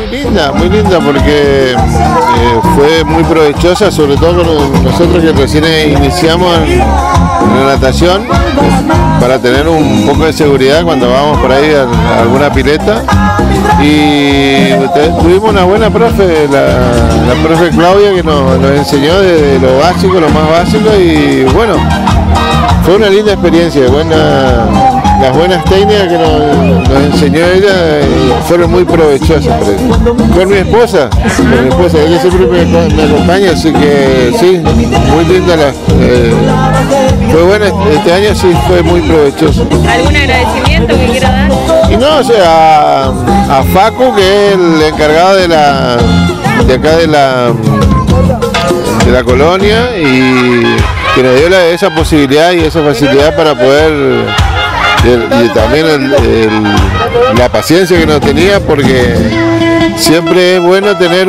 muy linda porque fue muy provechosa, sobre todo con nosotros que recién iniciamos en la natación, para tener un poco de seguridad cuando vamos por ahí a alguna pileta. Y tuvimos una buena profe, la profe Claudia, que nos enseñó desde lo básico, lo más básico, y bueno, fue una linda experiencia, las buenas técnicas que nos enseñó ella fueron muy provechosas. Con mi esposa, ella siempre me acompaña, así que sí, muy linda. Fue buena, este año sí fue muy provechoso. ¿Algún agradecimiento que quiera dar? Y no, o sea, a Facu, que es el encargado de acá de la colonia, y que nos dio esa posibilidad y esa facilidad para poder, y también la paciencia que nos tenía, porque siempre es bueno tener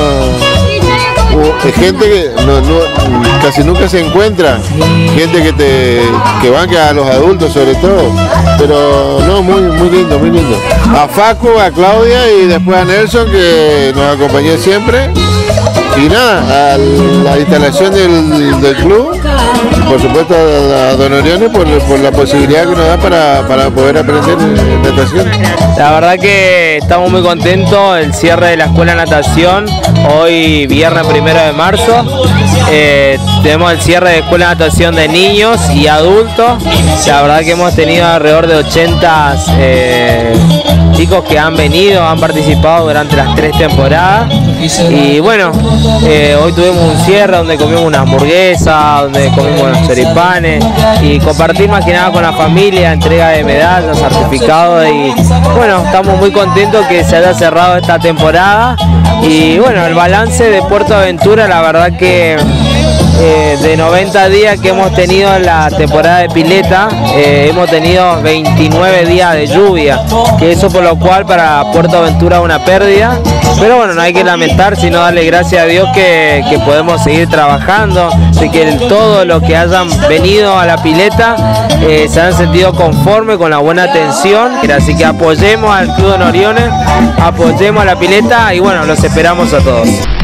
gente que casi nunca se encuentra, gente que banca a los adultos sobre todo, pero no, muy lindo, muy lindo. A Facu, a Claudia y después a Nelson, que nos acompañó siempre. Y nada, a la instalación del club, por supuesto a Don Orione por la posibilidad que nos da para poder aprender natación. La verdad que estamos muy contentos, el cierre de la escuela de natación, hoy viernes 1 de marzo, tenemos el cierre de escuela de natación de niños y adultos. La verdad que hemos tenido alrededor de 80 chicos que han venido, han participado durante las 3 temporadas. Y bueno, hoy tuvimos un cierre donde comimos una hamburguesa, donde comimos unos choripanes y compartir más que nada con la familia, entrega de medallas, certificados, y bueno, estamos muy contentos que se haya cerrado esta temporada. Y bueno, el balance de Puerto Aventura, la verdad que de 90 días que hemos tenido en la temporada de pileta, hemos tenido 29 días de lluvia, que eso por lo cual para Puerto Aventura es una pérdida, pero bueno, no hay que lamentar, sino darle gracias a Dios que podemos seguir trabajando, de que todo lo que hayan venido a la pileta se han sentido conforme con la buena atención, así que apoyemos al Club Don Orione, apoyemos a la pileta y bueno, los esperamos a todos.